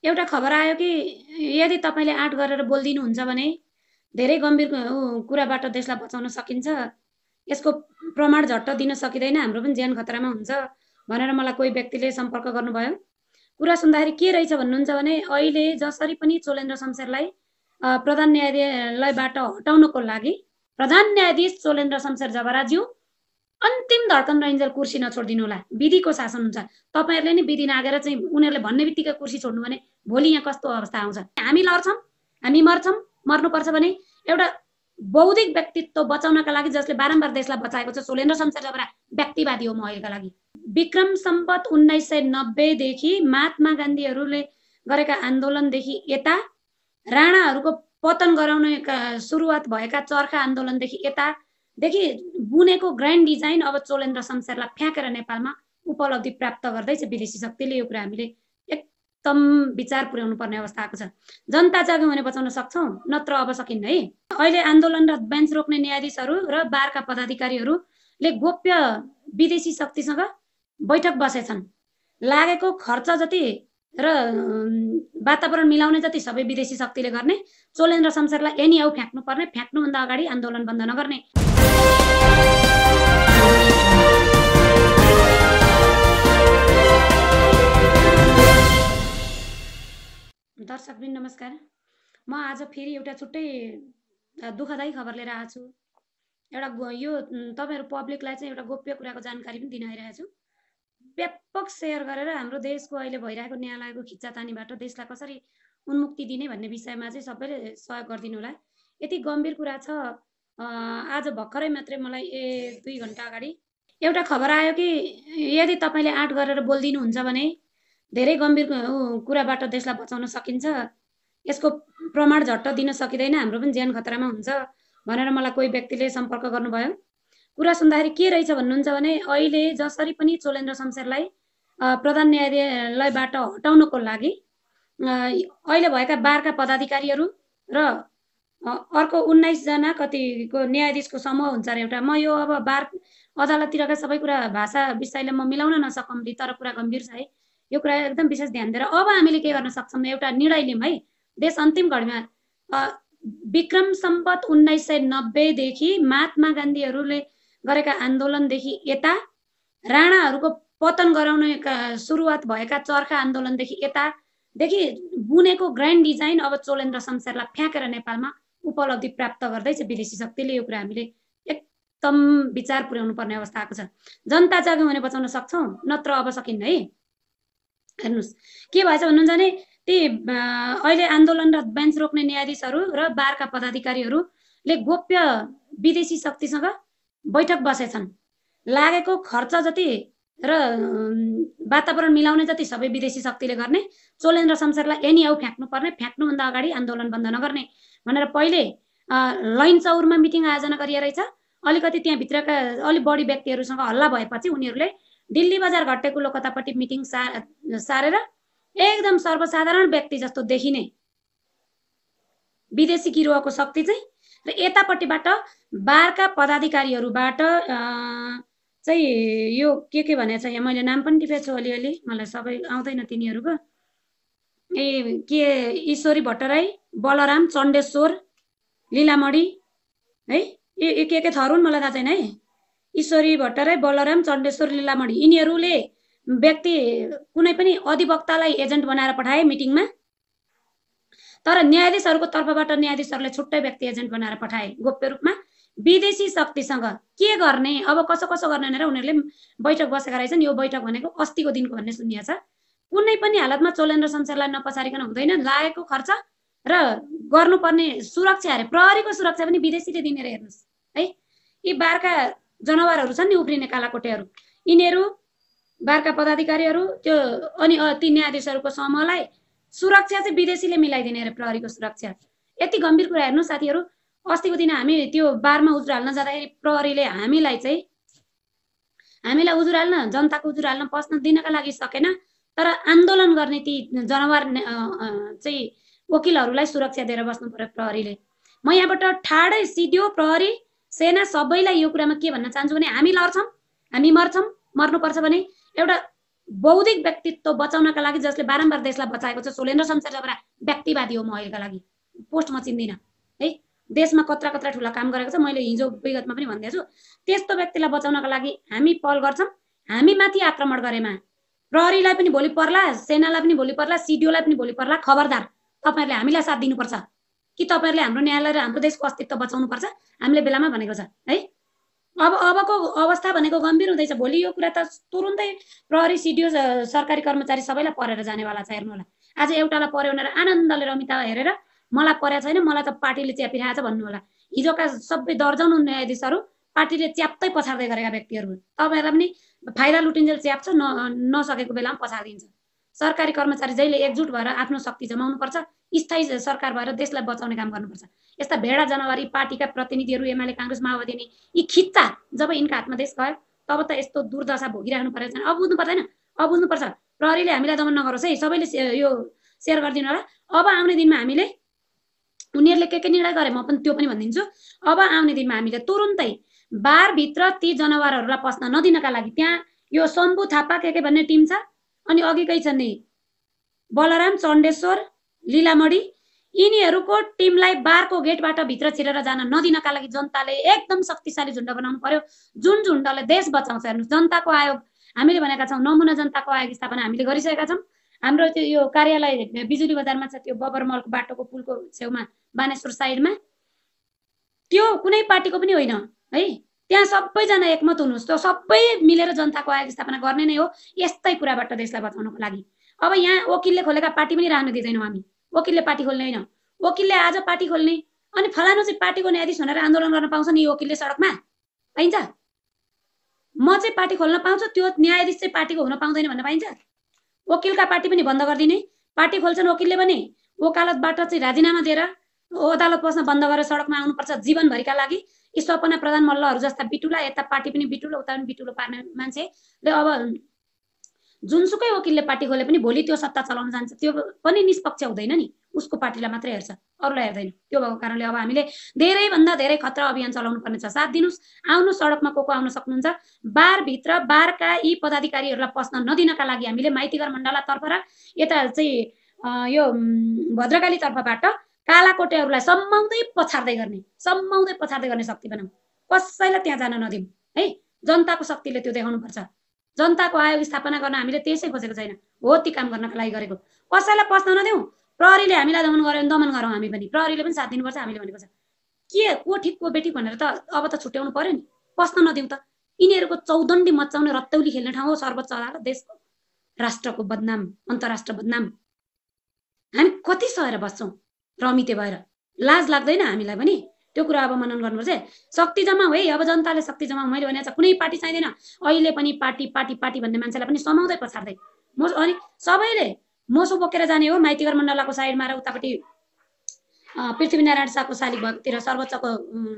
एउटा खबर आयो कि यदि तपाईले आँट गरेर बोल्दिनुहुन्छ भने धेरै गम्भीर कुराबाट देशलाई बचाउन सकिन्छ। यसको प्रमाण झट्ट दिन सकिँदैन, हाम्रो पनि ज्यान खतरामा हुन्छ भनेर मलाई कोही व्यक्तिले सम्पर्क गर्नुभयो। कुरा सुन्दाखेरि के रहेछ भन्नुहुन्छ भने अहिले जसरी पनि चोलेन्द्र शमशेरलाई प्रधान न्यायालयबाट हटाउनको लागि प्रधान न्यायाधीश चोलेन्द्र शमशेर जबराज्यू अन्तिम धड्कन रहिन्जेल कुर्सी नछोडिदिनु होला। विधिको शासन हुन्छ, तपाईहरुले नै विधि नागेर चाहिँ उनीहरुले भन्ने बित्तिकै कुर्सी छोड्नु भने भोलि यहाँ कस्तो अवस्था आउँछ। हामी लड्छौं, हामी मर्छौं, मर्नुपर्छ भने एउटा बौद्धिक व्यक्तित्व बचाउनका लागि जसले बारम्बार देशलाई बचाएको छ चोलेन्द्र शमशेर जबरा व्यक्तिवादी हो म अहिलेका लागि। विक्रम सम्वत 1990 देखि महात्मा गान्धीहरूले गरेका आन्दोलनदेखि यता राणाहरूको पतन गराउने सुरुवात भएका चरखा आन्दोलनदेखि यतादेखि बुनेको ग्रान्ड डिजाइन अब चोलेन्द्र शमशेरलाई फ्याँकेर नेपालमा उपलब्धि प्राप्त गर्दैछ विदेशी शक्तिले। यो कुरा हामीले एकदम विचार पुर्याउनु पर्ने अवस्था आएको छ। जनता जाग्यो भने बचाउन सक्छौं, नत्र अब सकिन्न है। अहिले आन्दोलन र बेन्च रोक्ने न्यायाधीशहरू र बारका पदाधिकारीहरूले गोप्य विदेशी शक्तिसँग बैठक बसेछन्। लागेको खर्च जति र वातावरण मिलाउने जति सबै विदेशी शक्तिले गर्ने, चोलेन्द्र शमशेरलाई एनी आउ फ्याँक्नु पर्ने, फ्याँक्नुभन्दा अगाडि आन्दोलन बन्द नगर्ने। दर्शकवृन्द नमस्कार, म आज फेरि एउटा छुट्टै दुःखदायी खबर लिएर आएको छु। एउटा यो तपाईहरु पब्लिकलाई चाहिँ एउटा गोप्य कुराको जानकारी पनि दिन आइरहेको छु। व्यापक शेयर गरेर हाम्रो देशको अहिले भइरहेको न्यायालयको खिच्चातानीबाट देशलाई कसरी उन्मुक्ति दिने भन्ने विषयमा चाहिँ सबैले सहयोग गरिदिनु होला। यति गम्भीर कुरा छ। आज भर्खरै मात्रै मलाई 2 घण्टा अगाडि एउटा खबर आयो कि यदि तपाईले आँट गरेर बोल्दिनुहुन्छ भने धेरै गम्भीर कुराबाट देशलाई बचाउन सकिन्छ। यसको प्रमाण झट्ट दिन सकिँदैन, हाम्रो पनि ज्यान खतरामा हुन्छ भनेर मलाई कोही व्यक्तिले सम्पर्क गर्नुभयो। कुरा सुन्दाखेरि के रहेछ भन्नुहुन्छ भने अहिले जसरी पनि चोलेन्द्र शमशेरलाई प्रधान न्यायालयबाट हटाउनको लागि अहिले भएका बारका पदाधिकारीहरू र अर्को 19 जना कतिको न्यायाधीशको समूह हुन्छ र एउटा। म यो अब बार अदालततिरका सबै कुरा भाषा विषयले म मिलाउन नसकम्ली, तर कुरा गम्भीर छ है। यो कुरा एकदम विशेष ध्यान दिएर अब हामीले के गर्न सक्छौं, एउटा निर्णय लियौं है। देश अन्तिम घडीमा विक्रम सम्वत 1990 देखि महात्मा गान्धीहरूले गरेका आन्दोलनदेखि यता राणाहरूको पतन गराउने सुरुवात भएका चरखा आन्दोलनदेखि यतादेखि बुनेको ग्रान्ड डिजाइन अब चोलेन्द्र शमशेरलाई फ्याँकेर नेपालमा उपलब्धि प्राप्त गर्दैछ विदेशी शक्तिले। यो कुरा हामीले एकदम विचार पुर्याउनु पर्ने अवस्था आएको छ। जनता जाग्यो भने बचाउन सक्छौं, नत्र अब सकिन्न है। हेर्नुस् के भएछ भन्नुहुन्छ भने ती अहिले आन्दोलन र बेन्च रोक्ने न्यायाधीशहरू र बारका पदाधिकारीहरूले गोप्य विदेशी शक्तिसँग बैठक बसेछन्। लागेको खर्च जति र वातावरण मिलाउने जति सबै विदेशी शक्तिले गर्ने, चोलेन्द्र शमशेरलाई एनी आउ फ्याँक्नु पर्ने, फ्याँक्नुभन्दा अगाडि आन्दोलन बन्द नगर्ने भनेर पहिले लैन चौरमा मिटिङ आयोजना गरिरहेछ। अलिकति त्यहाँ भित्रका अलि बढी व्यक्तिहरूसँग हल्ला भएपछि उनीहरूले दिल्ली बजार घटेको लोकतापट्टि मिटिङ सारेर एकदम सर्वसाधारण व्यक्ति जस्तो देखिने विदेशी गिरोहको शक्ति चाहिँ र यतापट्टिबाट बारका पदाधिकारीहरूबाट चाहिँ यो के भनेछ यहाँ मैले नाम पनि टिपेको छु अलिअलि, मलाई सबै आउँदैन तिनीहरूको। के ईश्वरी भट्टराई, बलराम चण्डेश्वर, लीलामणि है, यो के थरुन् मलाई थाहा छैन है। ईश्वरी भट्टराई, बलराम चण्डेश्वर, लीलामणि यिनीहरूले व्यक्ति कुनै पनि अधिवक्तालाई एजेन्ट बनाएर पठाए मिटिङमा, तर न्यायाधीशहरूको तर्फबाट न्यायाधीशहरूले छुट्टै व्यक्ति एजेन्ट बनाएर पठाए गोप्य रूपमा। विदेशी शक्तिसँग के गर्ने, अब कसो कसो गर्ने भनेर उनीहरूले बैठक बसेका रहेछन्। यो बैठक भनेको अस्तिको दिनको भन्ने सुनिएको छ। कुनै पनि हालतमा चोलेन्द्र शमशेरलाई नपछारिकन हुँदैन। लागेको खर्च र गर्नुपर्ने सुरक्षा अरे प्रहरीको सुरक्षा पनि विदेशीले दिने रे। हेर्नुस् है, यी बारका जनावरहरू छन् नि उफ्रिने कालाकोटेहरू, यिनीहरू बारका पदाधिकारीहरू त्यो अनि ती न्यायाधीशहरूको समूहलाई सुरक्षा चाहिँ विदेशीले मिलाइदिने रे, प्रहरीको सुरक्षा। यति गम्भीर कुरा हेर्नु साथीहरू। अस्तिको दिन हामी त्यो बारमा उजुर हाल्न जाँदाखेरि प्रहरीले हामीलाई उजुर हाल्न, जनताको उजुर हाल्न पस्न दिनका लागि सकेन, तर आन्दोलन गर्ने ती जनावर चाहिँ वकिलहरूलाई सुरक्षा दिएर बस्नु पर्यो प्रहरीले। म यहाँबाट ठाडै सिध्यो प्रहरी सेना सबैलाई यो कुरामा के भन्न चाहन्छु भने हामी लड्छौं, हामी मर्छौं, मर्नुपर्छ भने एउटा बौद्धिक व्यक्तित्व बचाउनका लागि जसले बारम्बार देशलाई बचाएको छ शैलेन्द्र शमशेर जबरा व्यक्तिवादी हो म अहिलेका लागि पोस्ट म चिन्दिनँ है देशमा कत्रा कत्रा ठुला काम गरेको छ मैले हिजो विगतमा पनि भनिदिएको छु त्यस्तो व्यक्तिलाई बचाउनका लागि हामी पहल गर्छौँ हामी माथि आक्रमण गरेमा प्रहरीलाई पनि भोलि पर्ला सेनालाई पनि भोलि पर्ला सिडिओलाई पनि भोलि पर्ला खबरदार तपाईहरुले हामीलाई साथ दिनुपर्छ कि तपाईहरुले हाम्रो न्यायालय र हाम्रो देशको अस्तित्व बचाउनु पर्छ हामीले बेलामा भनेको छ है अबको अवस्था भनेको गम्भीर हुँदैछ भोलि यो कुरा त तुरुन्तै प्रहरी सिडिओ सरकारी कर्मचारी सबैलाई परेर जानेवाला छ हेर्नु होला आज एउटालाई पर्यो भनेर आनन्दले रमिता हेरेर मलाई पर्या छैन मलाई त पार्टीले च्यापिरहेछ भन्नु होला हिजोका सबै दर्जनौं न्यायाधीशहरू पार्टीले च्याप्दै पछाड्दै गरेका व्यक्तिहरू तपाईहरुलाई पनि फाइदा लुटिन्जेल च्याप्छ नसकेको बेलामा पछाडिदिन्छ सरकारी कर्मचारी जहिले एकजुट भएर आफ्नो शक्ति जमाउनु पर्छ स्थायी सरकार भएर देशलाई बचाउने काम गर्नुपर्छ यस्ता भेडा जनवारी पार्टीका प्रतिनिधिहरू एमाले कांग्रेस माओवादी नि यी खिच्चा जब यिनका हातमा देश गयो तब त यस्तो दुर्दशा भोगिराख्नु परेको छैन अब बुझ्नु पर्दैन अब बुझ्नुपर्छ प्रहरीले हामीलाई दमन नगरोस् है सबैले यो शेयर गरिदिनु होला अब आउने दिनमा हामीले उनीहरूले के निर्णय गरे म पनि त्यो पनि भनिदिन्छु अब आउने दिनमा हामीले तुरुन्तै बारभित्र ती जनावरहरूलाई पस्न नदिनका लागि त्यहाँ यो शम्भु थापा के भन्ने टिम छ अनि अघिकै छन् नि बलराम चण्डेश्वर लीलामणी यिनीहरूको टिमलाई बारको गेटबाट भित्र छिरेर जान नदिनका लागि जनताले एकदम शक्तिशाली झुण्ड बनाउनु पर्यो जुन झुण्डले देश बचाउँछ हेर्नु जनताको आयोग हामीले भनेका छौं नमुना जनताको आयोग स्थापना हामीले गरिसकेका छौं हाम्रो त्यो यो कार्यालय बिजुली बजारमा छ त्यो बबरमलको बाटोको पुलको छेउमा बानेश्वर साइडमा त्यो कुनै पार्टीको पनि होइन है त्यहाँ सबैजना एकमत हुनुहोस् त्यो सबै मिलेर जनताको आयोग स्थापना गर्ने नै हो यस्तै कुराबाट देशलाई बचाउनको लागि अब यहाँ वकिलले खोलेका पार्टी पनि राख्न दिदैनौं हामी वकिलले पार्टी खोल्ने होइन वकिलले आज पार्टी खोल्ने अनि फलानु चाहिँ पार्टीको न्यायाधीश भनेर आन्दोलन गर्न पाउँछ नि वकिलले सडकमा पाइन्छ म चाहिँ पार्टी खोल्न पाउँछु त्यो न्यायाधीश चाहिँ पार्टीको हुन पाउँदैन भन्न पाइन्छ वकिलका पार्टी पनि बन्द गरिदिने पार्टी खोल्छन् वकिलले पनि वकालतबाट चाहिँ राजीनामा दिएर अदालत पस्न बन्द गरेर सडकमा आउनुपर्छ जीवनभरिका लागि यी सपना प्रधान मल्लहरू जस्ता बिटुला यता पार्टी पनि बिटुलो उता पनि बिटुलो पार्ने मान्छेले अब जुनसुकै वकिलले पार्टी खोले पनि भोलि त्यो सत्ता चलाउन जान्छ त्यो पनि निष्पक्ष हुँदैन नि उसको पार्टीलाई मात्रै हेर्छ अरूलाई हेर्दैन त्यो भएको कारणले अब हामीले धेरै भन्दा धेरै खतरा अभियान चलाउनु पर्ने छ साथ दिनुस् आउनु सडकमा को आउन सक्नुहुन्छ बारभित्र बारका यी पदाधिकारीहरूलाई पस्न नदिनका लागि हामीले माइतीघर मण्डलातर्फ र यता चाहिँ यो भद्रकाली तर्फबाट कालाकोटेहरूलाई सम्माउँदै पछाड्दै गर्ने शक्ति बनाऊ कसैलाई त्यहाँ जान नदिउँ है जनताको शक्तिले त्यो देखाउनु पर्छ जनताको आयोग स्थापना गर्न हामीले त्यसै खोजेको छैन हो ती काम गर्नका लागि गरेको कसैलाई पस्न नदिउँ प्रहरीले हामीलाई दमन गर्यो भने दमन गरौँ हामी पनि प्रहरीले पनि साथ दिनुपर्छ हामीले भनेको छ के को ठिक को बेठी भनेर त अब त छुट्याउनु पर्यो नि पस्न नदिउँ त यिनीहरूको चौदण्डी मचाउने रत्तौली खेल्ने ठाउँ हो सर्वोच्च अदालत देशको राष्ट्रको बदनाम अन्तर्राष्ट्र बदनाम हामी कति सहेर बस्छौँ रमिते भएर लाज लाग्दैन हामीलाई पनि त्यो कुरा अब मनन गर्नुपर्छ शक्ति जमाऊ है अब जनताले शक्ति जमाऊ मैले भनेको छ कुनै पार्टी चाहिँदैन अहिले पनि पार्टी पार्टी पार्टी भन्ने मान्छेलाई पनि समाउँदै पछाड्दै अनि सबैले मोसो बोकेर जाने हो माइतीघर मण्डलाको साइडमा र उतापट्टि पृथ्वीनारायण शाहको शालिगतिर सर्वोच्चको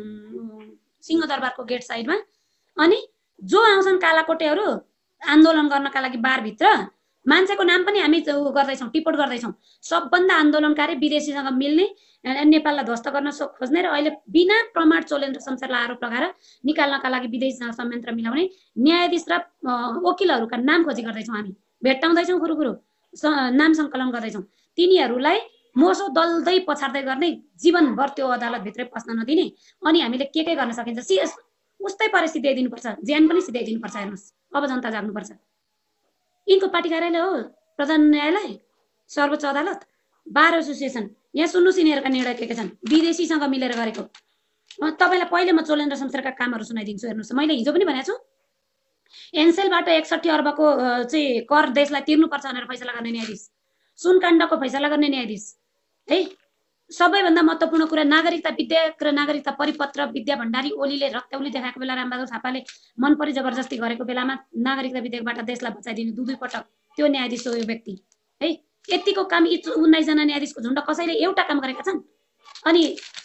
सिंहदरबारको गेट साइडमा अनि जो आउँछन् कालाकोटेहरू आन्दोलन गर्नका लागि बारभित्र मान्छेको नाम पनि हामी गर्दैछौँ टिपोट गर्दैछौँ सबभन्दा आन्दोलनकारी विदेशीसँग मिल्ने नेपाललाई ध्वस्त गर्न खोज्ने र अहिले बिना प्रमाण चोलेन्द्र शमशेरलाई आरोप लगाएर निकाल्नका लागि विदेशीसँग संयन्त्र मिलाउने न्यायाधीश र वकिलहरूका नाम खोजी गर्दैछौँ हामी भेट्टाउँदैछौँ खुरुखुरु नाम सङ्कलन गर्दैछौँ तिनीहरूलाई मोसो दल्दै पछाड्दै गर्ने जीवनभर त्यो अदालतभित्रै पस्न नदिने अनि हामीले के गर्न सकिन्छ उस्तै परिस्थिति दिइदिनुपर्छ ज्यान पनि सिधाइदिनुपर्छ हेर्नुहोस् अब जनता जाग्नुपर्छ यिनको पार्टी कार्यालय हो प्रधान न्यायालय सर्वोच्च अदालत बार एसोसिएसन यहाँ सुन्नुहोस् यिनीहरूका निर्णय के छन् विदेशीसँग मिलेर गरेको तपाईँलाई पहिले म चोलेन्द्र शमशेरका कामहरू सुनाइदिन्छु हेर्नुहोस् मैले हिजो पनि भनेको छु एनसेलबाट 61 अर्बको चाहिँ कर देशलाई तिर्नुपर्छ भनेर फैसला गर्ने न्यायाधीश सुनकाण्डको फैसला गर्ने न्यायाधीश है सबैभन्दा महत्त्वपूर्ण कुरा नागरिकता विधेयक र नागरिकता परिपत्र विद्या भण्डारी ओलीले रत्तौली देखाएको बेला रामबहादुर थापाले मन परि जबरजस्ती गरेको बेलामा नागरिकता विधेयकबाट देशलाई बचाइदिने दुई पटक त्यो न्यायाधीश हो यो व्यक्ति है यतिको काम 19 जना न्यायाधीशको झुण्ड कसैले एउटा काम गरेका छन् अनि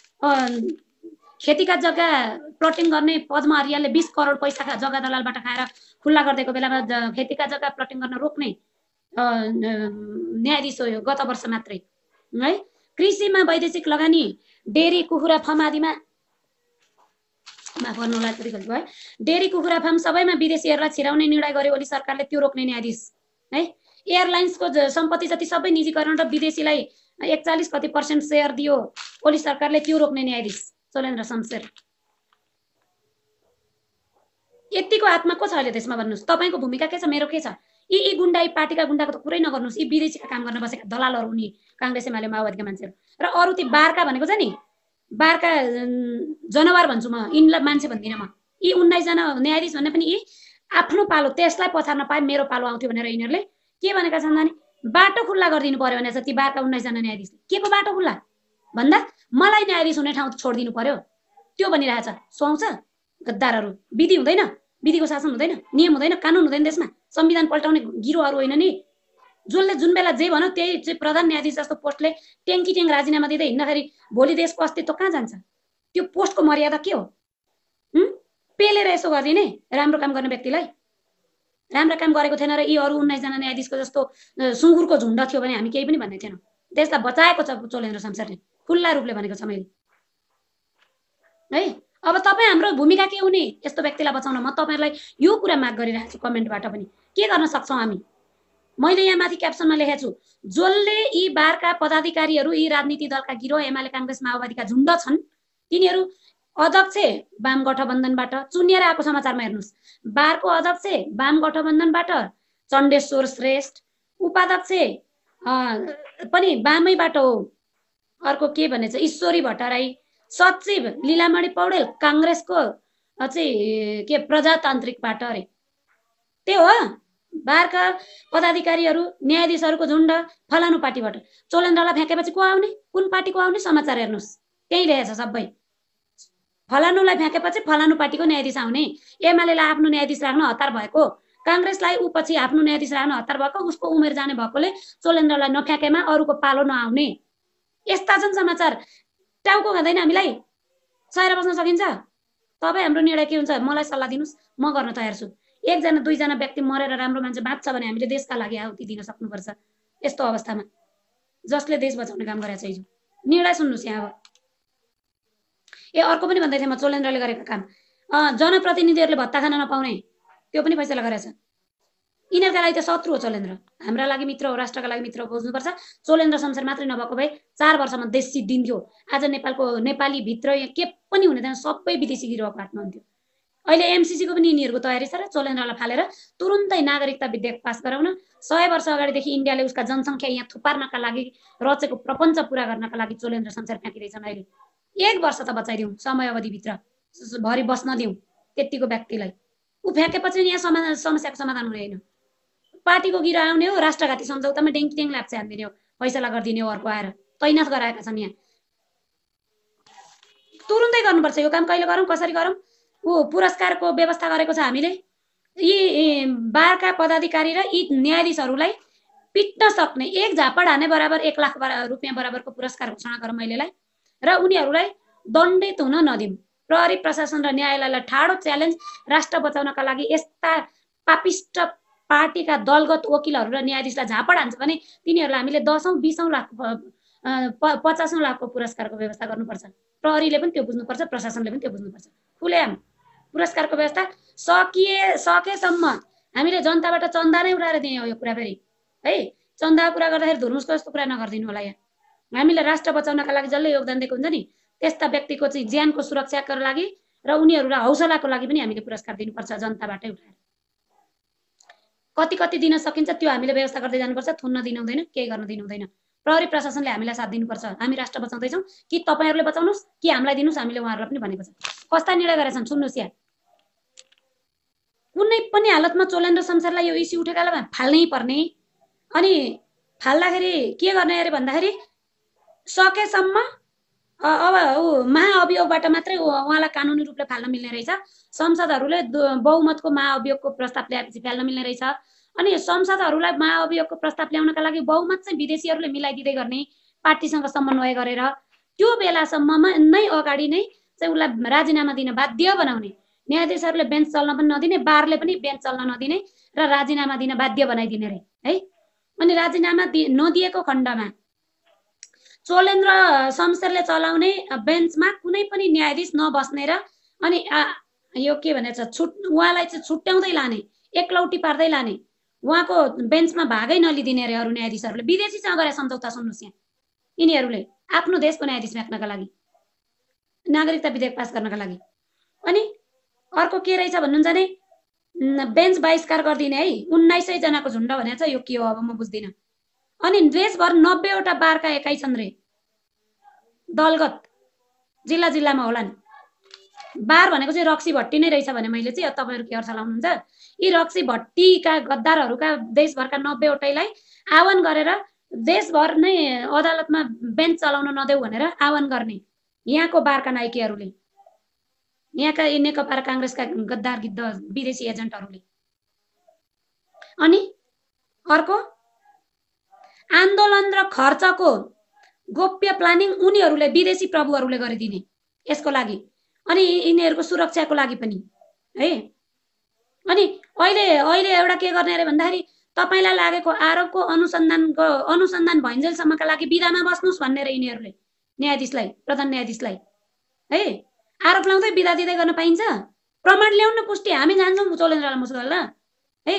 खेतीका जग्गा प्लटिङ गर्ने पद्मा आर्यालले 20 करोड पैसा जग्गा दलालबाट खाएर खुल्ला गरिदिएको बेलामा खेतीका जग्गा प्लटिङ गर्न रोक्ने न्यायाधीश हो यो गत वर्ष मात्रै है कृषिमा वैदेशिक लगानी डेरी कुखुरा फार्म आदिमा माफ गर्नु होला त्यति भयो डेरी कुखुरा फार्म सबैमा विदेशीहरूलाई छिराउने निर्णय गर्यो ओली सरकारले त्यो रोक्ने न्यायाधीश है। एयरलाइन्सको सम्पत्ति जति सबै निजीकरण र विदेशीलाई 41 कति % सेयर दियो ओली सरकारले, त्यो रोक्ने न्यायाधीश चोलेन्द्र शमशेर। यतिको आत्मा को छ अहिले देशमा भन्नुस्? तपाईको भूमिका के छ, मेरो के छ? यी गुण्डा, यी पार्टीका गुण्डाको त कुरै नगर्नुस्। यी विदेशीका काम गर्न बसेका दलालहरू उनी कांग्रेस एमाले माओवादीका मान्छेहरू। र अरु ती बारका भनेको छ नि, बारका जनावर भन्छु म, यिनलाई मान्छे भन्दिनँ म। यी 19 जना न्यायाधीश भन्ने पनि यी आफ्नो पालो त्यसलाई पछार्न पाए मेरो पालो आउँथ्यो भनेर यिनीहरूले के भनेका छन् भने बाटो खुल्ला गरिदिनु पर्यो भनेछ ती बारका 19 जना न्यायाधीशले। के को बाटो खुल्ला भन्दा मलाई न्यायाधीश हुने ठाउँ छोडिदिनु पर्यो, त्यो भनिरहेछ। सुहाउँछ गद्दारहरू। विधि हुँदैन, विधिको शासन हुँदैन, नियम हुँदैन, कानुन हुँदैन देशमा। संविधान पल्टाउने गिरोहरू होइन नि। जसले जुन बेला जे भन्यो त्यही चाहिँ प्रधान न्यायाधीश जस्तो पोस्टले ट्याङ्की ट्याङ राजीनामा दिँदै हिँड्दाखेरि भोलि देशको अस्तित्व कहाँ जान्छ? त्यो पोस्टको मर्यादा के हो? पेलेर यसो गरिदिने राम्रो काम गर्ने व्यक्तिलाई? राम्रो काम गरेको थिएन र यी अरू 19 जना न्यायाधीशको जस्तो सुँगुरको झुण्ड थियो भने हामी केही पनि भन्ने थिएनौँ। देशलाई बचाएको छ चोलेन्द्र शमशेरले, खुल्ला रूपले भनेको छ मैले है। अब तपाईँ हाम्रो भूमिका के हुने यस्तो व्यक्तिलाई बचाउन? म तपाईँहरूलाई यो कुरा माग गरिरहेको छु कमेन्टबाट पनि। के गर्न सक्छौँ हामी? मैले यहाँ माथि क्याप्सनमा लेखेको छु, जसले यी बारका पदाधिकारीहरू, यी राजनीति दलका गिरोह एमाले कांग्रेस माओवादीका झुण्ड छन्, तिनीहरू अध्यक्ष वाम गठबन्धनबाट चुनिएर आएको समाचारमा हेर्नुहोस्। बारको अध्यक्ष वाम गठबन्धनबाट चण्डेश्वर श्रेष्ठ, उपाध्यक्ष पनि वामैबाट हो, अर्को के भनेछ ईश्वरी भट्टराई, सचिव लीलामणि पौडेल कांग्रेसको चाहिँ के प्रजातान्त्रिकबाट अरे। त्यो हो बारका पदाधिकारीहरू न्यायाधीशहरूको झुण्ड फलानु पार्टीबाट। चोलेन्द्रलाई फ्याँकेपछि को आउने? कुन पार्टीको आउने? समाचार हेर्नुहोस्, त्यही रहेछ सबै। फलानुलाई फ्याँकेपछि फलानु पार्टीको न्यायाधीश आउने। एमालेलाई आफ्नो न्यायाधीश राख्न हतार भएको, कांग्रेसलाई ऊ पछि आफ्नो न्यायाधीश राख्न हतार भएको, उसको उमेर जाने भएकोले चोलेन्द्रलाई नफ्याँकेमा अरूको पालो नआउने। यस्ता छन् समाचार। टाउको खाँदैन हामीलाई? सहेर बस्न सकिन्छ? तपाईँ हाम्रो निर्णय के हुन्छ मलाई सल्लाह दिनुहोस्, म गर्न तयार छु। 1 जना 2 जना व्यक्ति मरेर राम्रो मान्छे बाँच्छ भने हामीले देशका लागि आहुति दिन सक्नुपर्छ। यस्तो अवस्थामा जसले देश बचाउने काम गरेछ हिजो निर्णय सुन्नुहोस्। यहाँ अब अर्को पनि भन्दै थिएँ म, चोलेन्द्रले गरेको काम जनप्रतिनिधिहरूले भत्ता खान नपाउने, त्यो पनि फैसला गरेछ। यिनीहरूका लागि त शत्रु हो चोलेन्द्र, हाम्रा लागि मित्र हो, राष्ट्रका लागि मित्र हो, बुझ्नुपर्छ। चोलेन्द्र शमशेर मात्रै नभएको भए 4 वर्षमा देश सिद्धिन्थ्यो। आज नेपालको नेपाली भित्र के पनि हुने थिएन, सबै विदेशी गिरोहको हातमा हुन्थ्यो। अहिले एमसीसीको पनि यिनीहरूको तयारी छ र चोलेन्द्रलाई फालेर तुरुन्तै नागरिकता विधेयक पास गराउन 100 वर्ष अगाडिदेखि इन्डियाले उसका जनसङ्ख्या यहाँ थुपार्नका लागि रचेको प्रपञ्च पुरा गर्नका लागि चोलेन्द्र शमशेर फ्याँकिँदैछन्। अहिले 1 वर्ष त बचाइदिउँ, समय अवधिभित्र भरि बस्न दिउँ त्यतिको व्यक्तिलाई। ऊ फ्याँकेपछि यहाँ समस्याको समाधान हुने होइन। पार्टीको गिरो आउने हो, राष्ट्रघाती सम्झौतामा डेङ्की टेङ लाप्चे हानिदिने हो, फैसला गरिदिने हो अर्को आएर। तैनाथ गराएका छन् यहाँ। तुरुन्तै गर्नुपर्छ यो काम। कहिले गरौँ, कसरी गरौँ? ऊ पुरस्कारको व्यवस्था गरेको छ हामीले। यी बारका पदाधिकारी र यी न्यायाधीशहरूलाई पिट्न सक्ने 1 झापड हाने बराबर 1 लाख रुपियाँ बराबरको पुरस्कार घोषणा गरौँ अहिलेलाई, र उनीहरूलाई दण्डित हुन नदिउँ। प्रहरी प्रशासन र न्यायालयलाई ठाडो च्यालेन्ज, राष्ट्र बचाउनका लागि यस्ता पापिष्ट पार्टीका दलगत वकिलहरू र न्यायाधीशलाई झापड हान्छ भने तिनीहरूलाई हामीले 10औं 20औं लाख 50औं लाखको पुरस्कारको व्यवस्था गर्नुपर्छ। प्रहरीले पनि त्यो बुझ्नुपर्छ, प्रशासनले पनि त्यो बुझ्नुपर्छ। खुलेआम पुरस्कारको व्यवस्था सकेसम्म हामीले जनताबाट चन्दा नै उठाएर दिने हो यो कुरा। फेरि है चन्दा पुरा गर्दाखेरि धुर्मुसको जस्तो कुरा नगरिदिनु होला। यहाँ हामीले राष्ट्र बचाउनका लागि जसले योगदान दिएको हुन्छ नि त्यस्ता व्यक्तिको चाहिँ ज्यानको सुरक्षाको लागि र उनीहरूलाई हौसलाको लागि पनि हामीले पुरस्कार दिनुपर्छ जनताबाटै उठाएर। कति दिन सकिन्छ त्यो हामीले व्यवस्था गर्दै जानुपर्छ। थुन्न दिनु हुँदैन, केही गर्न दिनु हुँदैन। प्रहरी प्रशासनले हामीलाई साथ दिनुपर्छ। हामी राष्ट्र बचाउँदैछौँ कि तपाईँहरूले बचाउनुहोस् कि हामीलाई दिनुहोस्, हामीले उहाँहरूलाई पनि भनेको छ। कस्ता निर्णय गरेछन् सुन्नुहोस्। यहाँ कुनै पनि हालतमा चोलेन्द्र शमशेरलाई यो इस्यु उठेकाले फाल्नै पर्ने। अनि फाल्दाखेरि के गर्ने अरे भन्दाखेरि सकेसम्म अब महाअभियोगबाट मात्रै उहाँलाई कानुनी रूपले फाल्न मिल्ने रहेछ। संसदहरूले बहुमतको महाअभियोगको प्रस्ताव ल्याएपछि फाल्न मिल्ने रहेछ। अनि संसदहरूलाई महाअभियोगको प्रस्ताव ल्याउनका लागि बहुमत चाहिँ विदेशीहरूले मिलाइदिँदै गर्ने, पार्टीसँग समन्वय गरेर त्यो बेलासम्ममा नै अगाडि नै चाहिँ उसलाई राजीनामा दिन बाध्य बनाउने। न्यायाधीशहरूले बेन्च चल्न पनि नदिने, बारले पनि बेन्च चल्न नदिने र राजीनामा दिन बाध्य बनाइदिने रे है। अनि राजीनामा नदिएको खण्डमा चोलेन्द्र शमशेरले चलाउने बेन्चमा कुनै पनि न्यायाधीश नबस्ने र अनि यो के भनेछ उहाँलाई चाहिँ छुट्याउँदै लाने, एकलौटी पार्दै लाने। उहाँको बेन्चमा भागै नलिदिने अरे अरू न्यायाधीशहरूले। विदेशीसँग गरे सम्झौता सुन्नुहोस् यहाँ, यिनीहरूले आफ्नो देशको न्यायाधीश फ्याँक्नका लागि, नागरिकता विधेयक पास गर्नका लागि। अनि अर्को के रहेछ भन्नुहुन्छ भने बेन्च बहिष्कार गरिदिने है, 1900 जनाको झुन्ड भनेको छ। यो के हो अब म बुझ्दिनँ। अनि देशभर 90वटा बारका एकाइ छन् रे, दलगत जिल्ला जिल्लामा होलान्। बार भनेको चाहिँ रक्सी भट्टी नै रहेछ भने मैले चाहिँ तपाईँहरू के अर्थ लाउनुहुन्छ? यी रक्सी भट्टीका गद्दारहरूका देशभरका 90वटैलाई आह्वान गरेर देशभर नै अदालतमा बेन्च चलाउन नदेऊ भनेर आह्वान गर्ने यहाँको बारका नायकीहरूले, यहाँका नेकपा र काङ्ग्रेसका गद्दार गिद्ध विदेशी एजेन्टहरूले। अनि अर्को आन्दोलन र खर्चको गोप्य प्लानिङ उनीहरूले विदेशी प्रभुहरूले गरिदिने यसको लागि, अनि यिनीहरूको सुरक्षाको लागि पनि है। अनि अहिले एउटा के गर्ने अरे भन्दाखेरि तपाईँलाई लागेको आरोपको अनुसन्धान भइन्जेलसम्मका लागि बिदामा बस्नुहोस् भन्ने रे यिनीहरूले न्यायाधीशलाई, प्रधान न्यायाधीशलाई है। आरोप लाउँदै बिदा दिँदै गर्न पाइन्छ? प्रमाण ल्याउन पुष्टि हामी जान्छौँ चोलेन्द्रलाई मुसुगल्ला है।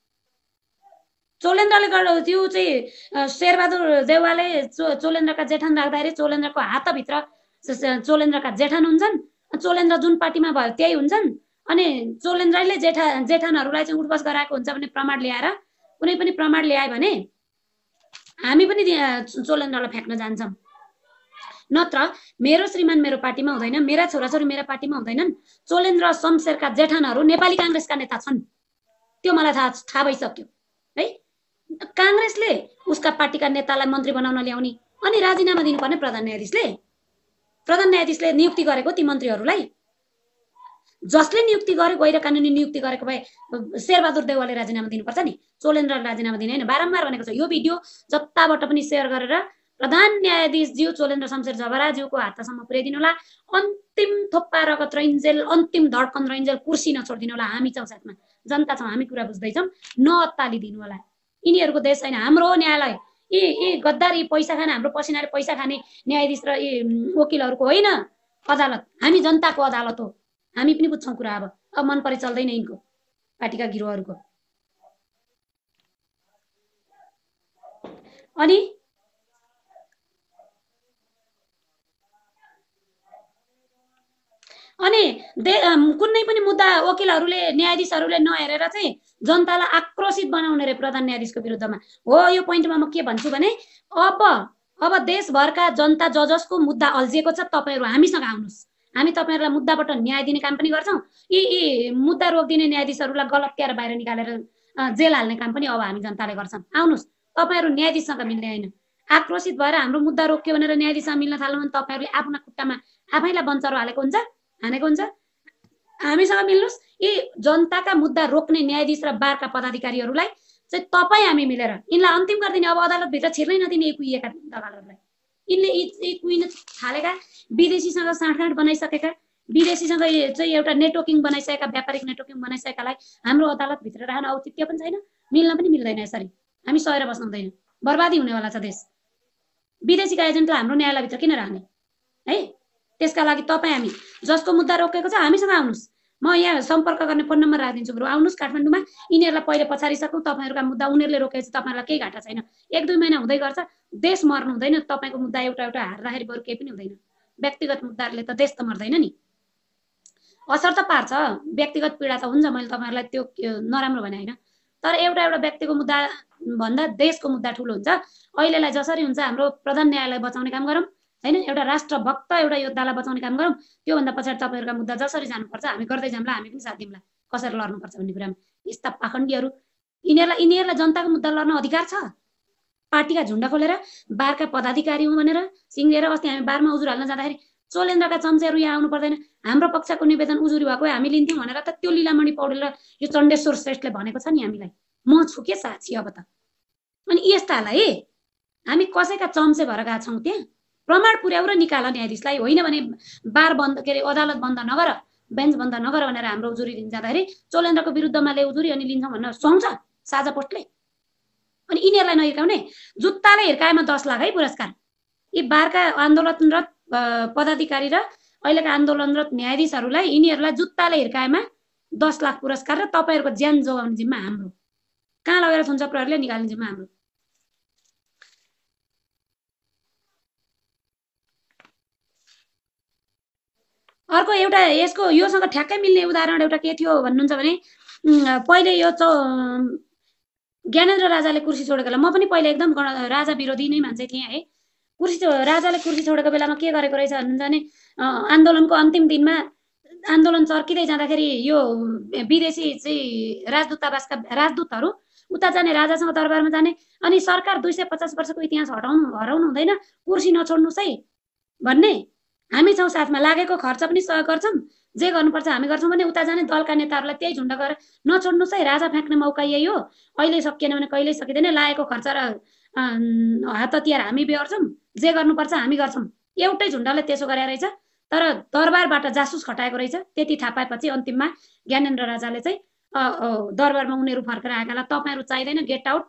चोलेन्द्रले गर्दा त्यो चाहिँ शेरबहादुर देउवाले चोलेन्द्रका जेठान राख्दाखेरि चोलेन्द्रको हातभित्र चोलेन्द्रका जेठान हुन्छन्। चोलेन्द्र जुन पार्टीमा भयो त्यही हुन्छन्। अनि चोलेन्द्रले जेठानहरूलाई चाहिँ उठबस गराएको हुन्छ भने प्रमाण ल्याएर कुनै पनि प्रमाण ल्याए भने हामी पनि चोलेन्द्रलाई फ्याँक्न जान्छौँ। नत्र मेरो श्रीमान मेरो पार्टीमा हुँदैन, मेरा छोराछोरी मेरा पार्टीमा हुँदैनन्। चोलेन्द्र शमशेरका जेठानहरू नेपाली काङ्ग्रेसका नेता छन्, त्यो मलाई थाहा भइसक्यो है। काङ्ग्रेसले उसका पार्टीका नेतालाई मन्त्री बनाउन ल्याउने अनि राजीनामा दिनुपर्ने प्रधान न्यायाधीशले नियुक्ति गरेको ती मन्त्रीहरूलाई। जसले नियुक्ति गरे गैर कानुनी नियुक्ति गरेको भए शेरबहादुर देउवाले राजीनामा दिनुपर्छ नि, चोलेन्द्रले राजीनामा दिने होइन। बारम्बार भनेको छ। यो भिडियो जताबाट पनि सेयर गरेर प्रधान न्यायाधीशज्यू चोलेन्द्र शमशेर जबराज्यूको हातसम्म पुर्याइदिनु होला। अन्तिम थोप्पा रगत रहिन्जेल, अन्तिम धड्कन रहिन्जेल कुर्सी नछोडिदिनु होला। हामी छौँ साथमा, जनता छौँ, हामी कुरा बुझ्दैछौँ, नअत्तालिदिनु होला। यिनीहरूको देश होइन, हाम्रो न्यायालय। यी गद्दार, यी पैसा खाने, हाम्रो पसिनाले पैसा खाने न्यायाधीश र यी वकिलहरूको होइन अदालत। हामी जनताको अदालत हो। हामी पनि बुझ्छौँ कुरा। अब मन परे चल्दैन यिनको पार्टीका गिरोहरुको। अनि कुनै पनि मुद्दा वकिलहरूले न्यायाधीशहरूले नहेरेर चाहिँ जनतालाई आक्रोशित बनाउने रे प्रधान न्यायाधीशको विरुद्धमा हो। यो पोइन्टमा म के भन्छु भने अब देशभरका जनता जजसको मुद्दा अल्झिएको छ। तपाईहरु हामीसँग आउनुस्, हामी तपाईहरुलाई मुद्दाबाट न्याय दिने काम पनि गर्छौं। यी मुद्दा रोक्दिने न्यायाधीशहरूलाई गलत क्यार बाहिर निकालेर जेल हाल्ने काम पनि अब हामी जनताले गर्छौं। आउनुस्, तपाईहरु न्यायाधीशसँग मिल्ने हैन। आक्रोशित भएर हाम्रो मुद्दा रोक्यो भनेर न्यायाधीशसँग मिल्न थाल्नु भने तपाईहरुले आफ्ना खुट्टामा आफैलाई बन्चरो हालेको हुन्छ, हानेको हुन्छ। हामीसँग मिल्नुस्। यी जनताका मुद्दा रोक्ने न्यायाधीश र बारका पदाधिकारीहरूलाई चाहिँ तपाई हामी मिलेर यिनलाई अन्तिम गर्दिने। अब अदालत भित्र छिर्नै नदिने यी कुइएका दलालहरूलाई। यिनले यी कुइन थालेका, विदेशीसँग साँठगाँठ बनाइसकेका, विदेशीसँग चाहिँ एउटा नेटवर्किङ बनाइसकेका, व्यापारिक नेटवर्किङ बनाइसकेकालाई हाम्रो अदालत भित्र राख्न औचित्य पनि छैन, मिल्न पनि मिल्दैन। यसरी हामी सहेर बस्नु हुँदैन, बर्बादी हुनेवाला छ देश। विदेशीका एजेन्टलाई हाम्रो न्यायालयभित्र किन राख्ने है? त्यसका लागि तपाई हामी जसको मुद्दा रोकेको छ हामीसँग आउनुस्। म यहाँ सम्पर्क गर्ने फोन नम्बर राखिदिन्छु बरु। आउनुस् काठमाडौँमा। यिनीहरूलाई पहिले पछाडि सकौँ। तपाईहरुका मुद्दा उनीहरूले रोकेको छ, तपाईहरुलाई केही घाटा छैन। 1-2 महिना हुँदै गर्छ, देश मर्नु हुँदैन। तपाईको मुद्दा एउटा हार्दाखेरि बरु केही पनि हुँदैन। व्यक्तिगत मुद्दाहरूले त देश त मर्दैन नि। असर त पार्छ, व्यक्तिगत पीडा त हुन्छ। मैले तपाईहरुलाई त्यो नराम्रो भने हैन, तर एउटा व्यक्तिको मुद्दा भन्दा देशको मुद्दा ठुलो हुन्छ। अहिलेलाई जसरी हुन्छ हाम्रो प्रधान न्यायालय बचाउने काम गरौँ हैन, एउटा राष्ट्रभक्त एउटा योद्धालाई बचाउने काम गरौँ। त्यो भन्दा पछाडि तपाईहरुका मुद्दा जसरी जानुपर्छ हामी गर्दै जामला, हामी पनि साथ दिमला कसरी लड्नुपर्छ भन्ने कुरामा। यस्ता पाखण्डीहरु यिनीहरूलाई जनताको मुद्दा लड्न अधिकार छ। पार्टीका झुण्डा खोलेर बारका पदाधिकारी हुँ भनेर सिंगेर अस्ति हामी बारमा उजुर हाल्न जाँदाखेरि चोलेन्द्रका चम्चेहरू यहाँ आउनु पर्दैन, हाम्रो पक्षको निवेदन उजुरी भएको हामी लिन्थ्यौं भनेर त त्यो लीलामणि पौडेल र यो चण्डेश्वर श्रेष्ठले भनेको छ नि हामीलाई। म छु के साक्षी अब त। अनि यस्तालाई हामी कसैका चम्चे भएर गएका छौं त्यहाँ? प्रमाण पुर्याउ र निकाल न्यायाधीशलाई। होइन भने बार बन्द के अरे अदालत बन्द नगर, बेन्च बन्द नगर भनेर हाम्रो उजुरी लिन जाँदाखेरि चोलेन्द्रको विरुद्धमा ले उजुरी अनि लिन्छौं भनेर सुहाउँछ साझा पोस्टले। अनि यिनीहरूलाई नहिर्काउने, जुत्ताले हिर्काएमा 10 लाख है पुरस्कार। यी बारका आन्दोलनरत पदाधिकारी र अहिलेका आन्दोलनरत न्यायाधीशहरूलाई यिनीहरूलाई जुत्ताले हिर्काएमा 10 लाख पुरस्कार र तपाईहरुको ज्यान जोगाउने जिम्मा हाम्रो। कहाँ लगेर थुन्छ प्रहरीले निकालिदिन्छ हाम्रो। अर्को एउटा यसको योसँग ठ्याक्कै मिल्ने उदाहरण एउटा के थियो भन्नुहुन्छ भने पहिले यो ज्ञानेन्द्र राजाले कुर्सी छोडेको बेला, म पनि पहिले एकदम राजा विरोधी नै मान्छे थिएँ है। राजाले कुर्सी छोडेको बेलामा के गरेको रहेछ भन्नुहुन्छ भने आन्दोलनको अन्तिम दिनमा आन्दोलन चर्किँदै जाँदाखेरि यो विदेशी चाहिँ राजदूतहरू उता जाने, राजासँग दरबारमा जाने, अनि सरकार 250 वर्षको इतिहास हराउनु हुँदैन, कुर्सी नछोड्नुहोस् है भन्ने। हामी छौँ साथमा, लागेको खर्च पनि सहयोग गर्छौँ, जे गर्नुपर्छ हामी गर्छौँ भने उता जाने दलका नेताहरूलाई त्यही झुन्ड गरेर नछोड्नुहोस् है, राजा फ्याँक्ने मौका यही हो, अहिले सकिएन भने कहिल्यै सकिँदैन, लागेको खर्च र हात हतियार हामी बेहोर्छौँ, जे गर्नुपर्छ हामी गर्छौँ। एउटै झुन्डले त्यसो गरे रहेछ, तर दरबारबाट जासुस खटाएको रहेछ। त्यति थाहा पाएपछि अन्तिममा ज्ञानेन्द्र राजाले चाहिँ दरबारमा उनीहरू फर्केर आएकालाई तपाईँहरू चाहिँदैन, गेट आउट,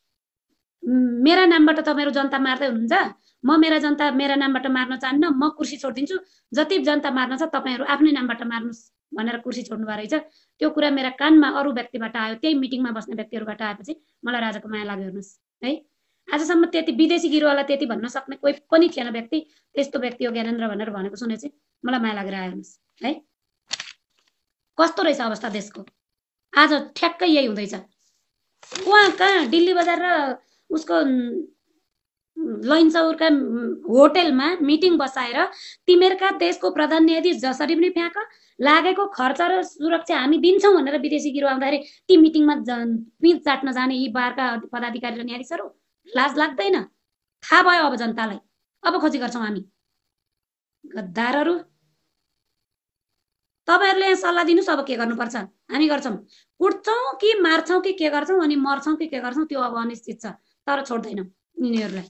मेरा नामबाट तपाईँहरू जनता मार्दै हुनुहुन्छ, म मेरा नामबाट मार्न चाहन्न, म कुर्सी छोडिदिन्छु, जति जनता मार्न छ तपाईँहरू आफ्नै नामबाट मार्नुहोस् भनेर कुर्सी छोड्नु भएको रहेछ। त्यो कुरा मेरा कानमा अरू व्यक्तिबाट आयो, त्यही मिटिङमा बस्ने व्यक्तिहरूबाट आएपछि मलाई राजाको माया लाग्यो। हेर्नुहोस् है, आजसम्म त्यति विदेशी गिरोहलाई त्यति भन्न सक्ने कोही पनि थिएन व्यक्ति, त्यस्तो व्यक्ति हो ज्ञानेन्द्र भनेर भनेको सुनेपछि मलाई माया लागेर आयो। हेर्नुहोस् है, कस्तो रहेछ अवस्था देशको। आज ठ्याक्कै यही हुँदैछ। उहाँ कहाँ दिल्ली बजार र उसको लैनचौरका होटेलमा मिटिङ बसाएर तिमीहरूका देशको प्रधान न्यायाधीश जसरी पनि फ्याँक, लागेको खर्च र सुरक्षा हामी दिन्छौँ भनेर विदेशी गिरो आउँदाखेरि ती मिटिङमा पिँध चाट्न जाने यी बारका पदाधिकारी र न्यायाधीशहरू लाज लाग्दैन? थाहा भयो अब जनतालाई, अब खोजी गर्छौँ हामी। गद्दारहरू, तपाईँहरूले यहाँ सल्लाह दिनुहोस् अब के गर्नुपर्छ, हामी गर्छौँ। कुट्छौँ कि मार्छौँ कि के गर्छौँ, अनि मर्छौँ कि के गर्छौँ त्यो अब अनिश्चित छ, तर छोड्दैनौँ यिनीहरूलाई।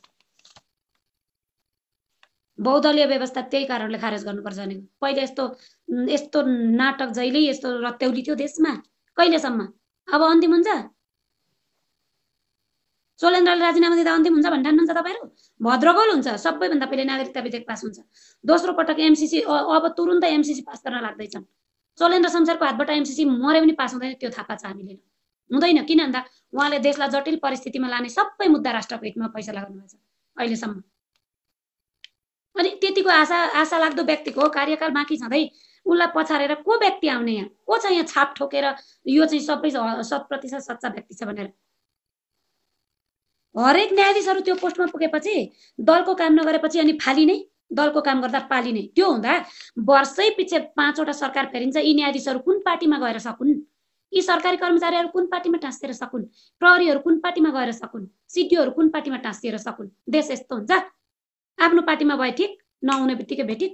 बहुदलीय व्यवस्था त्यही कारणले खारेज गर्नुपर्छ भनेको। पहिले यस्तो नाटक जहिले यस्तो रत्याउली थियो देशमा, कहिलेसम्म? अब अन्तिम हुन्छ? चोलेन्द्रले राजीनामा दिँदा अन्तिम हुन्छ भन्ने ठान्नुहुन्छ तपाईँहरू? भद्रगोल हुन्छ। सबैभन्दा पहिले नागरिकता विधेयक पास हुन्छ, दोस्रो पटक एमसीसी, अब तुरुन्तै एमसीसी पास गर्न लाग्दैछन्। चोलेन्द्र शमशेरको हातबाट एमसीसी मरे पनि पास हुँदैन, त्यो थाहा पाछ हामीले। हुँदैन, किन भन्दा उहाँले देशलाई जटिल परिस्थितिमा लाने सबै मुद्दा राष्ट्रको हितमा फैसला गर्नुभएको छ अहिलेसम्म। अनि त्यतिको आशा लाग्दो व्यक्तिको कार्यकाल बाँकी छँदै उसलाई पछारेर को व्यक्ति आउने, यहाँ को छ यहाँ छाप ठोकेर यो चाहिँ सबै 100% सच्चा व्यक्ति छ भनेर? हरेक न्यायाधीशहरू त्यो पोस्टमा पुगेपछि दलको काम नगरेपछि अनि फालिने, दलको काम गर्दा पालिने, त्यो हुँदा वर्षै पछि 5 वटा सरकार फेरिन्छ। यी न्यायाधीशहरू कुन पार्टीमा गएर सकुन्, यी सरकारी कर्मचारीहरू कुन पार्टीमा टाँसिएर सकुन्, प्रहरीहरू कुन पार्टीमा गएर सकुन्, सिडिओहरू कुन पार्टीमा टाँसिएर सकुन्? देश यस्तो हुन्छ। आफ्नो पार्टीमा भए ठिक, नहुने बित्तिकै भेटिक।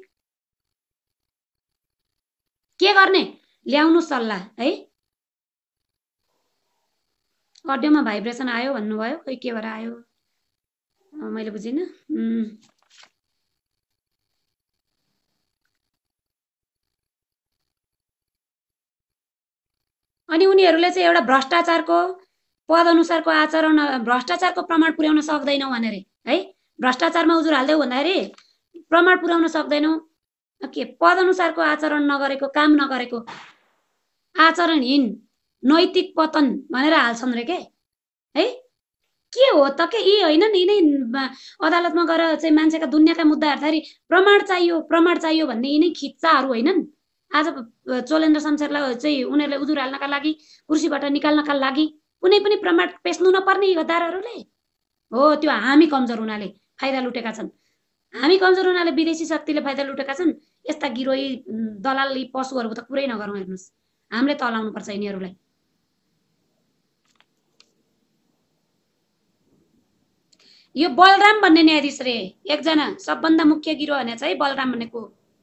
के गर्ने ल्याउनु सल्लाह है। अडियोमा भाइब्रेसन आयो भन्नुभयो, खोइ के भएर आयो मैले बुझिनँ। अनि उनीहरूले चाहिँ एउटा भ्रष्टाचारको पद अनुसारको आचरण, भ्रष्टाचारको प्रमाण पुर्याउन सक्दैनौ भनेर है, भ्रष्टाचारमा उजुर हाल्दै भन्दाखेरि प्रमाण पुर्याउन सक्दैनौ, के पद अनुसारको आचरण नगरेको, काम नगरेको, आचरणहीन, नैतिक पतन भनेर हाल्छन् रे के है। के हो त के यी हैनन्? यिनै अदालतमा गएर चाहिँ मान्छेका दुनियाँका मुद्दा हेर्दाखेरि प्रमाण चाहियो भन्ने यिनै खिच्चाहरू हैनन्? आज चोलेन्द्र शमशेरलाई चाहिँ उनीहरूले उजुर हाल्नका लागि, कुर्सीबाट निकाल्नका लागि कुनै पनि प्रमाण पेस्नु नपर्ने यी गद्दारहरूले हो। त्यो हामी कमजोर हुनाले फाइदा लुटेका छन्, हामी कमजोर हुनाले विदेशी शक्तिले फाइदा लुटेका छन्। यस्ता गिरोही दलाल यी पशुहरूको त कुरै नगरौँ। हेर्नुहोस्, हामीले तलाउनुपर्छ यिनीहरूलाई। यो बलराम भन्ने न्यायाधीश रे, एकजना सबभन्दा मुख्य गिरो भने चाहिँ बलराम भनेको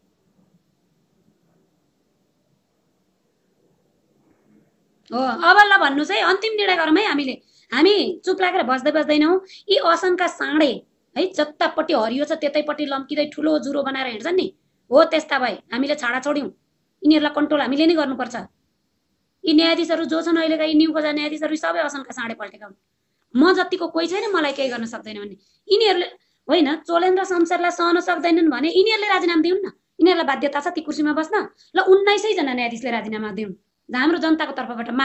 हो। अब ल भन्नुहोस् है, अन्तिम निर्णय गरौँ है हामीले। हामी चुप लागेर बस्दैनौँ। यी असनका साँडे है, जतापट्टि हरियो छ त्यतैपट्टि लम्किँदै ठुलो जुरो बनाएर हिँड्छन् नि, हो त्यस्ता भए हामीले छाडा छोड्यौँ। यिनीहरूलाई कन्ट्रोल हामीले नै गर्नुपर्छ। यी न्यायाधीशहरू जो छन् अहिलेका, यी न्यू खोजा न्यायाधीशहरू सबै असनका साँडे पल्टेका हुन्। म जतिको कोही छैन मलाई केही गर्न सक्दैन भन्ने यिनीहरूले होइन। चोलेन्द्र शमशेरलाई सहन सक्दैनन् भने यिनीहरूले राजीनामा दिउन् न, यिनीहरूलाई बाध्यता छ ती कुर्सीमा बस्न। ल 19 जना न्यायाधीशले राजीनामा दिउन्, हाम्रो जनताको तर्फबाट माग।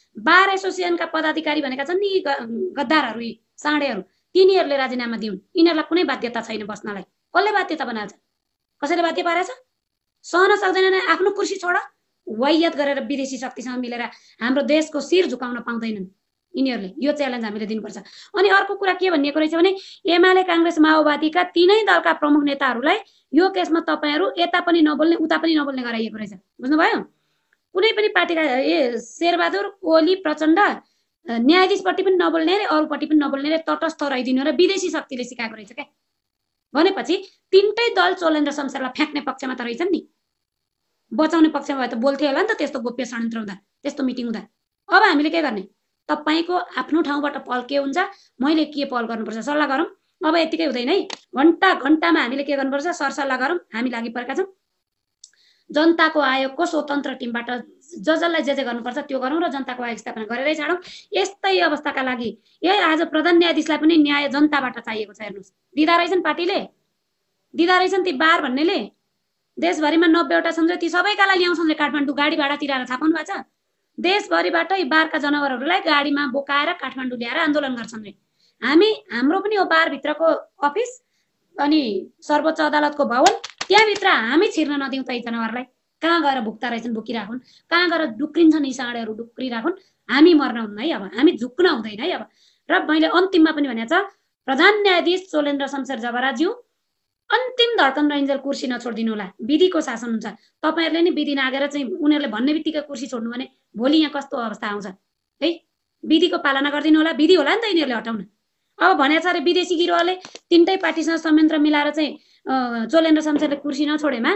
बार एसोसिएसनका पदाधिकारी भनेका छन् नि गद्दारहरू, यी साँडेहरू, तिनीहरूले राजीनामा दिउन्। यिनीहरूलाई कुनै बाध्यता छैन बस्नलाई। कसले बाध्यता बनाल्छ? कसैले बाध्य पारेछ? सहन सक्दैनन्। आफ्नो कुर्सी छोड, वायत गरेर विदेशी शक्तिसँग मिलेर हाम्रो देशको शिर झुकाउन पाउँदैनन् यिनीहरूले। यो च्यालेन्ज हामीले दिनुपर्छ। अनि अर्को कुरा के भनिएको रहेछ भने एमाले काङ्ग्रेस माओवादीका तीनै दलका प्रमुख नेताहरूलाई यो केसमा तपाईहरू यता पनि नबोल्ने उता पनि नबोल्ने गराइएको रहेछ। बुझ्नुभयो? कुनै पनि पार्टीका शेरबहादुर ओली प्रचण्ड न्यायाधीशपट्टि पनि नबोल्ने रे अरूपट्टि पनि नबोल्ने रे तटस्थ रहिदिनु र विदेशी शक्तिले सिकाएको रहेछ क्या। भनेपछि तीनटै दल चोलेन्द्र शमशेरलाई फ्याँक्ने पक्षमा त रहेछन् नि, बचाउने पक्षमा भए त बोल्थे होला नि त। त्यस्तो गोप्य षड्यन्त्र हुँदा, त्यस्तो मिटिङ हुँदा अब हामीले के गर्ने? तपाईको आफ्नो ठाउँबाट पहल के हुन्छ, मैले के पहल गर्नुपर्छ सल्लाह गरौँ। अब यतिकै हुँदैन है, घण्टा घण्टामा हामीले के गर्नुपर्छ सरसल्लाह गरौँ। हामी लागि परेका छौँ जनताको आयोगको स्वतन्त्र टिमबाट जसलाई जे गर्नुपर्छ त्यो गरौँ र जनताको आयोग स्थापना गरेरै छाडौँ। यस्तै अवस्थाका लागि आज प्रधान न्यायाधीशलाई पनि न्याय जनताबाट चाहिएको छ। हेर्नुहोस्, दिँदा रहेछन् पार्टीले, दिँदा रहेछन् ती बार भन्नेले। देशभरिमा 90वटा छन् रे, ती सबैका लागि ल्याउँछन् रे काठमाडौँ, गाडी भाडा तिरेर छापाउनु भएको छ। देशभरिबाटै बारका जनावरहरूलाई गाडीमा बोकाएर काठमाडौँ ल्याएर आन्दोलन गर्छन् रे। हाम्रो पनि हो बारभित्रको अफिस अनि सर्वोच्च अदालतको भवन, त्यहाँभित्र हामी छिर्न नदिउँ त यी जनावरलाई। कहाँ गएर भुक्ता रहेछन् भुकिराखुन्, कहाँ गएर डुक्रिन्छन् यी साँडेहरू डुक्रिराखुन्। हामी मर्न हुन्न है, अब हामी झुक्न हुँदैन है। अब र मैले अन्तिममा पनि भनेको छ, प्रधान न्यायाधीश चोलेन्द्र शमशेर जबराज्यू अन्तिम धड्कन रहिन्जेल कुर्सी नछोडिदिनु होला। विधिको शासन हुन्छ, तपाईहरूले नै विधि नागेर चाहिँ उनीहरूले भन्ने बित्तिकै कुर्सी छोड्नु भने भोलि यहाँ कस्तो अवस्था आउँछ है। विधिको पालना गरिदिनु होला, विधि होला नि त यिनीहरूले हटाउन। अब भनेको छ अरे विदेशी गिरोहले तीनटै पार्टीसँग संयन्त्र मिलाएर चाहिँ चोलेन्द्र शमशेरले कुर्सी नछोडेमा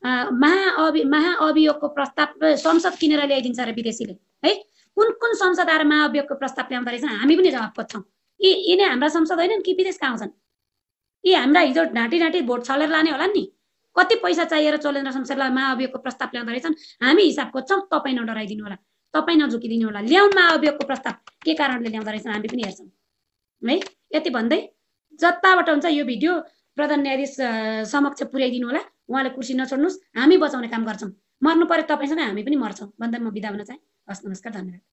महाअभियोगको प्रस्ताव संसद किनेर ल्याइदिन्छ अरे विदेशीले है। कुन कुन संसद आएर महाअभियोगको प्रस्ताव ल्याउँदो रहेछन्, हामी पनि जवाब खोज्छौँ। यिनी हाम्रा संसद होइनन् कि विदेशका आउँछन्? यी हाम्रा हिजो ढाँटी ढाँटी भोट छलेर लाने होला नि। कति पैसा चाहिएर चोलेन्द्र शमशेरलाई महाअभियोगको प्रस्ताव ल्याउँदो रहेछन्, हामी हिसाब खोज्छौँ। तपाईँ नडराइदिनु होला, तपाईँ नझुकिदिनु होला। ल्याउन महाअभियोगको प्रस्ताव के कारणले ल्याउँदो रहेछन् हामी पनि हेर्छौँ है। यति भन्दै जताबाट हुन्छ यो भिडियो प्रधान न्यायाधीश समक्ष पुर्याइदिनु होला। उहाँले कुर्सी नछोड्नुहोस्, हामी बचाउने काम गर्छौँ। मर्नु पर्यो तपाईँसँग, हामी पनि मर्छौँ भन्दै म बिदा हुन चाहे। हस्, नमस्कार, धन्यवाद।